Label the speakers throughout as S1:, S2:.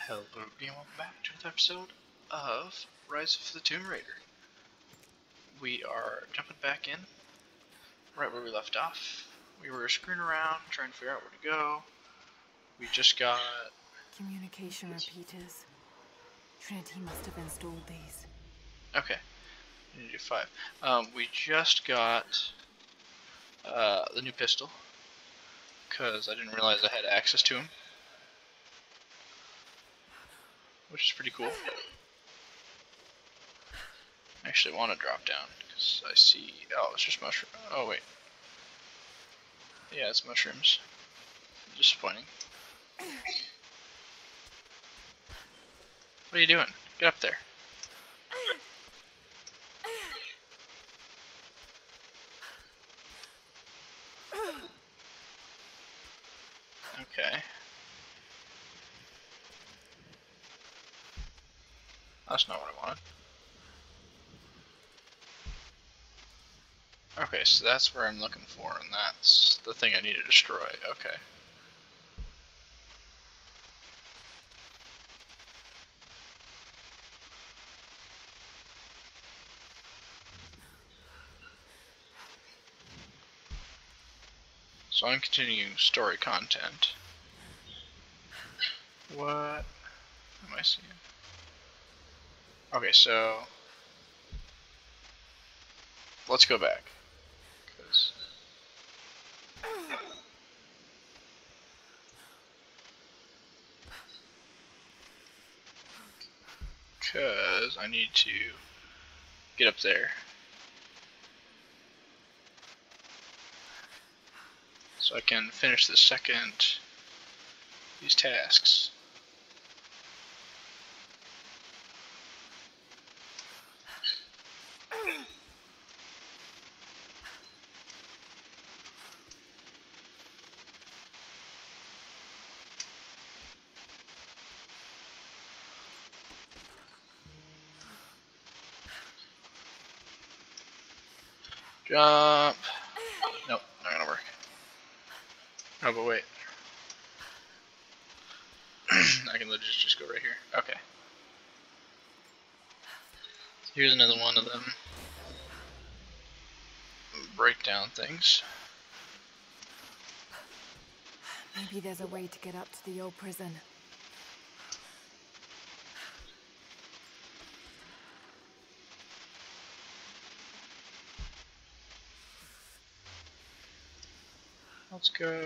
S1: Hello everybody and welcome back to another episode of Rise of the Tomb Raider. We are jumping back in, right where we left off. We were screwing around, trying to figure out where to go. We just got...
S2: Communication repeaters. Trinity must have installed these.
S1: Okay, we need to do 5. We just got the new pistol, because I didn't realize I had access to him, which is pretty cool. I actually want to drop down, because I see... Oh, it's just mushroom. Oh, wait. Yeah, it's mushrooms. Disappointing. What are you doing? Get up there. Okay. That's not what I wanted. Okay, so that's where I'm looking for, and that's the thing I need to destroy. Okay. So I'm continuing story content. What am I seeing? Okay, so let's go back. Because I need to get up there. So I can finish the second these tasks. Jump. Nope, not gonna work. Oh, but wait. I can legit just go right here. Okay. Here's another one of them breakdown things.
S2: Maybe there's a way to get up to the old prison.
S1: Let's go.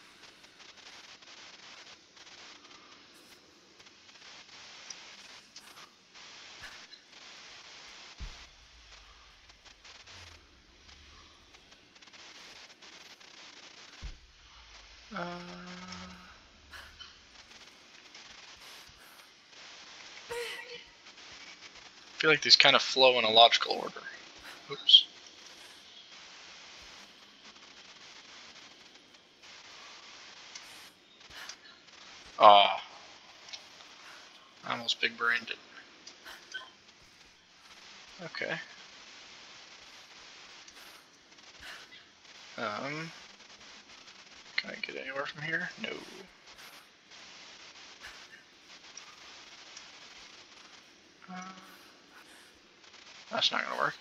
S1: I feel like these kind of flow in a logical order. Oops. Ah, I almost big brained it. Okay. Can I get anywhere from here? No. That's not gonna work.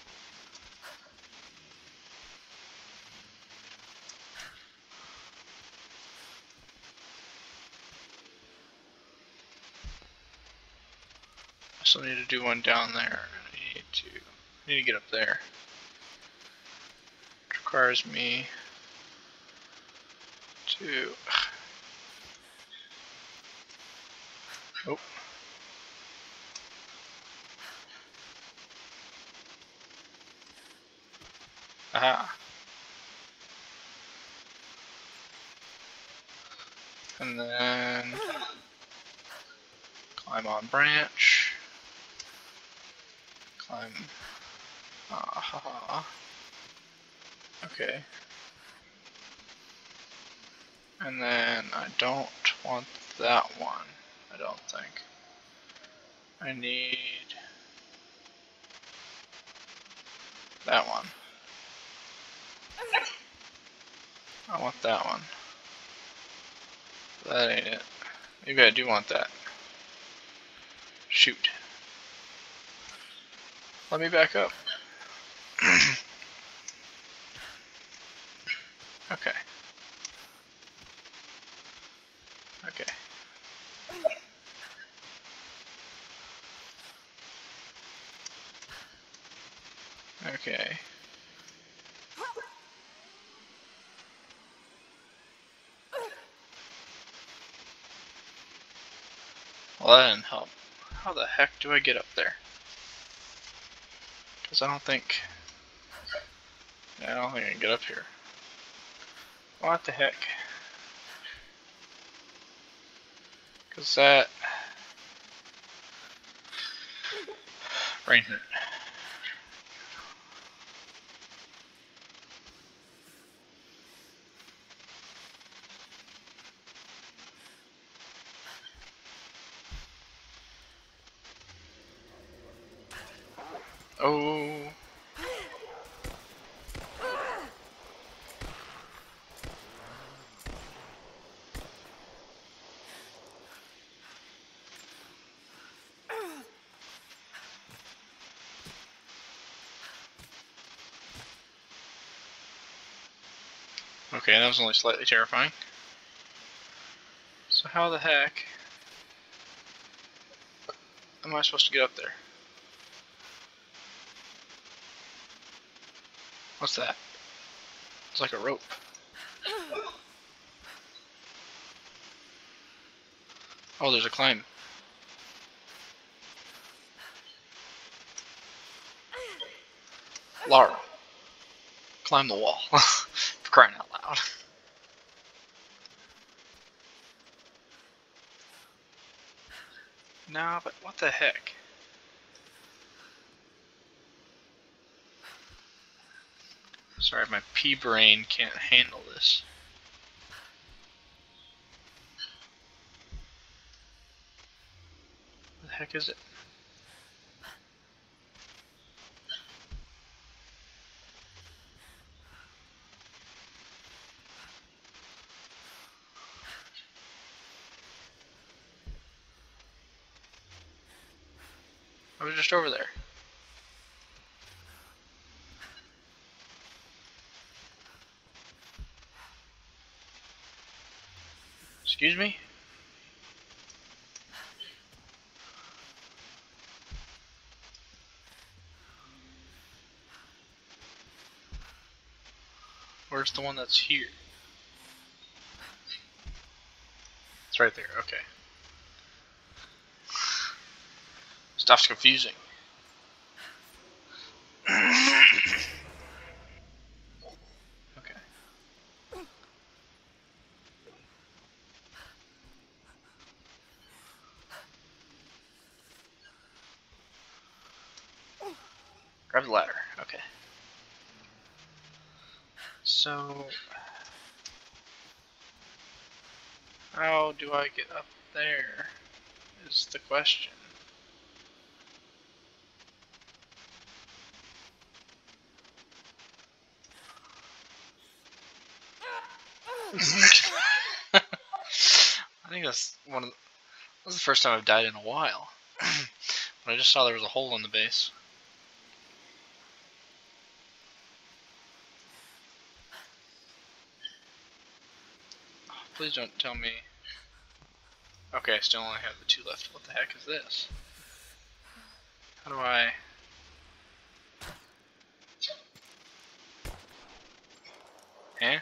S1: I still need to do one down there. I need to get up there. Which requires me to... Oh. Aha. And then climb on branch. Climb. Aha. Okay. And then I don't want that one, I don't think. I need that one. I want that one. That ain't it. Maybe I do want that. Shoot. Let me back up. Okay. Okay. Okay. Well, that didn't help. How the heck do I get up there? Because I don't think I can get up here. What the heck? Because that rain hurt. Oh. Okay, that was only slightly terrifying. So how the heck am I supposed to get up there? What's that? It's like a rope. Oh, there's a climb. Lara, climb the wall. For crying out loud. Nah, but what the heck? Sorry, my pea brain can't handle this. What the heck is it? I was just over there. Excuse me? Where's the one that's here? It's right there, okay. Stuff's confusing. Okay. Grab the ladder, okay. So, how do I get up there is the question. I think that's the first time I've died in a while. But I just saw there was a hole in the base. Oh, please don't tell me. Okay, I still only have the 2 left. What the heck is this? How do I... Eh?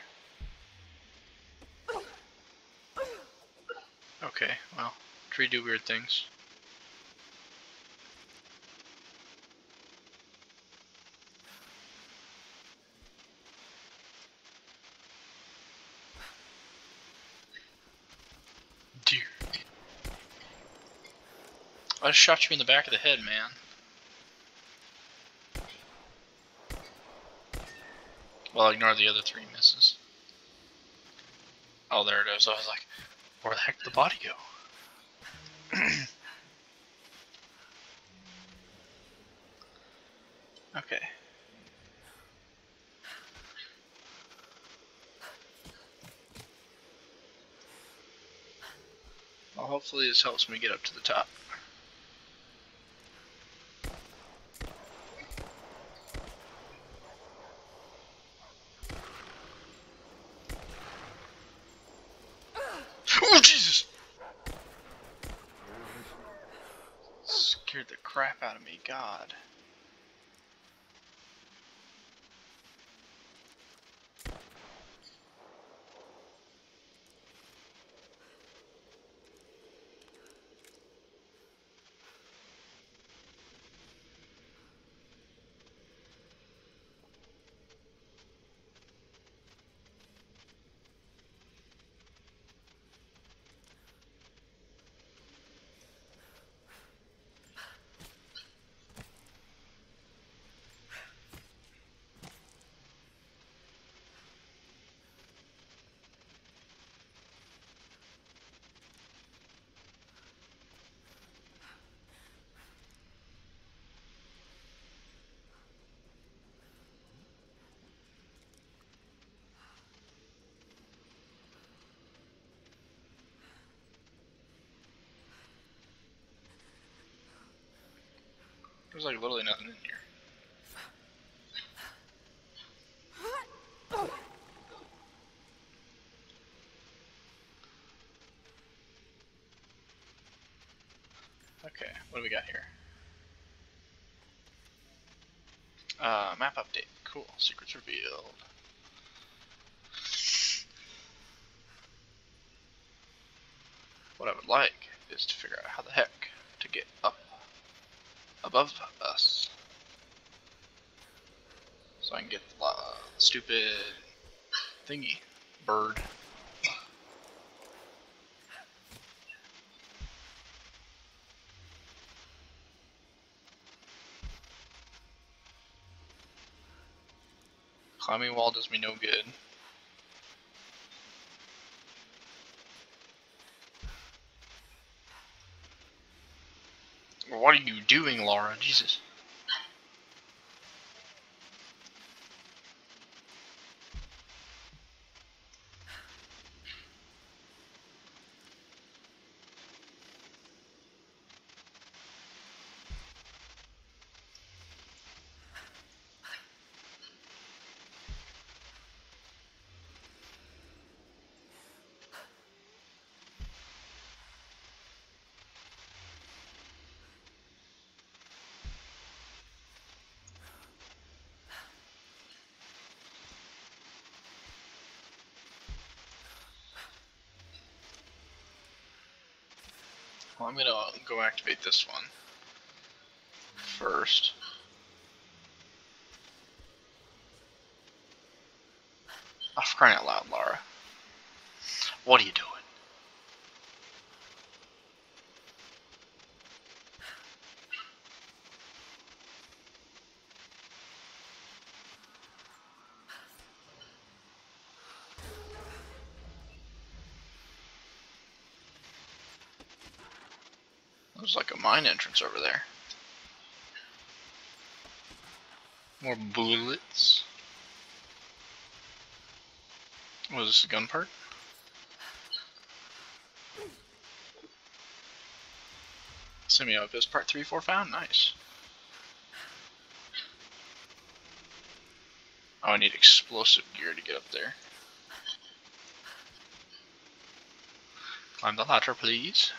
S1: Okay, well, tree do weird things. Dear. I just shot you in the back of the head, man. Well, ignore the other 3 misses. Oh, there it is. I was like, where the heck did the body go? Okay. Well, hopefully this helps me get up to the top. scared the crap out of me, God. There's like literally nothing in here. Okay, what do we got here? Map update. Cool. Secrets revealed. What I would like is to figure out how the heck to get up above us. So I can get the stupid thingy. Bird. Climbing wall does me no good. What are you doing, Laura? Jesus. Well, I'm gonna go activate this one first. Oh, for crying out loud, Laura. What are you doing? There's like a mine entrance over there. More bullets. Was this a gun part? Semi-obvious part 3, 4 found. Nice. Oh, I need explosive gear to get up there. Climb the ladder, please.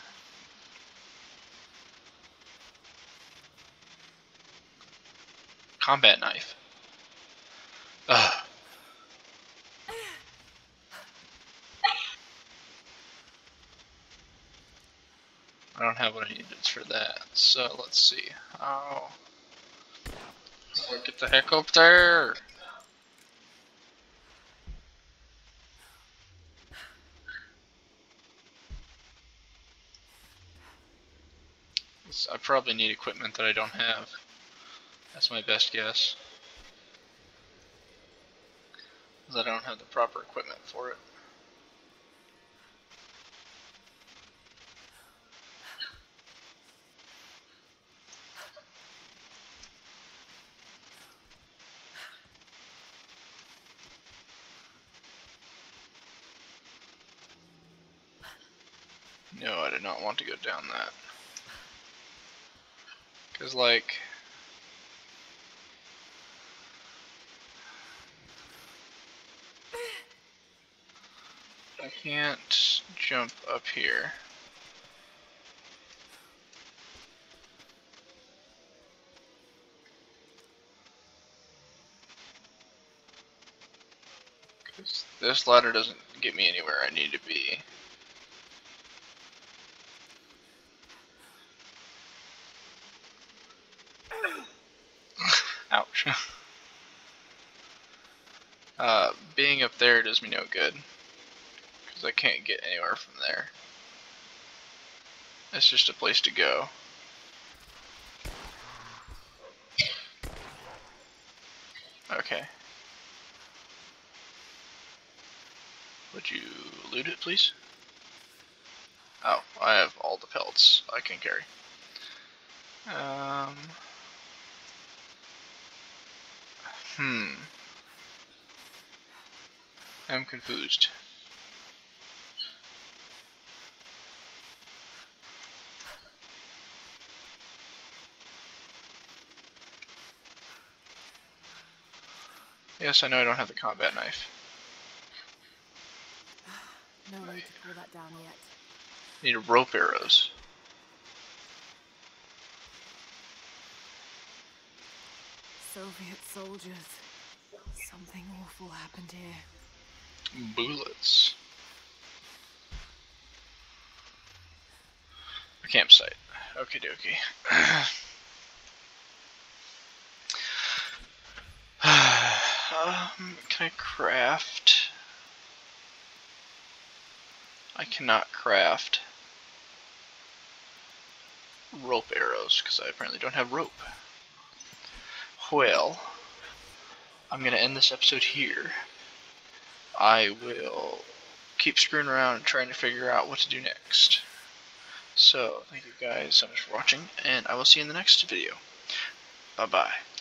S1: Combat knife. Ugh. I don't have what I needed for that, so let's see. Oh. Get the heck up there! I probably need equipment that I don't have. That's my best guess. Because I don't have the proper equipment for it. No, I do not want to go down that. Because, like... I can't jump up here. this ladder doesn't get me anywhere I need to be. Ouch. Being up there does me no good, because I can't get anywhere from there. It's just a place to go. Okay. Would you loot it, please? Oh, I have all the pelts I can carry. I'm confused. Yes, I know I don't have the combat knife.
S2: No way to pull that down yet.
S1: Need rope arrows.
S2: Soviet soldiers. Something awful happened here.
S1: Bullets. A campsite. Okie dokie. Can I craft? I cannot craft rope arrows because I apparently don't have rope. Well, I'm going to end this episode here. I will keep screwing around and trying to figure out what to do next. So, thank you guys so much for watching, and I will see you in the next video. Bye-bye.